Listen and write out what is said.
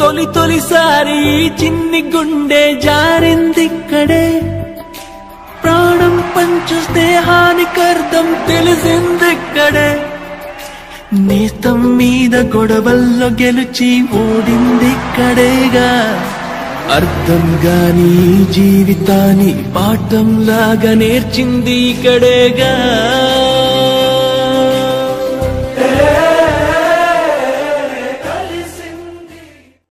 తొలిసారి చిన్ని గుండె జారిందిక్కడే ప్రాణం పంచు స్నేహానికి అర్థం తెలిసిందిక్కడే నేస్తం మీద గొడవల్లో గెలిచి ఓడిందిక్కడేగా అర్థం గాని జీవితాన్ని పాఠంలాగా నేర్చింది ఇక్కడేగా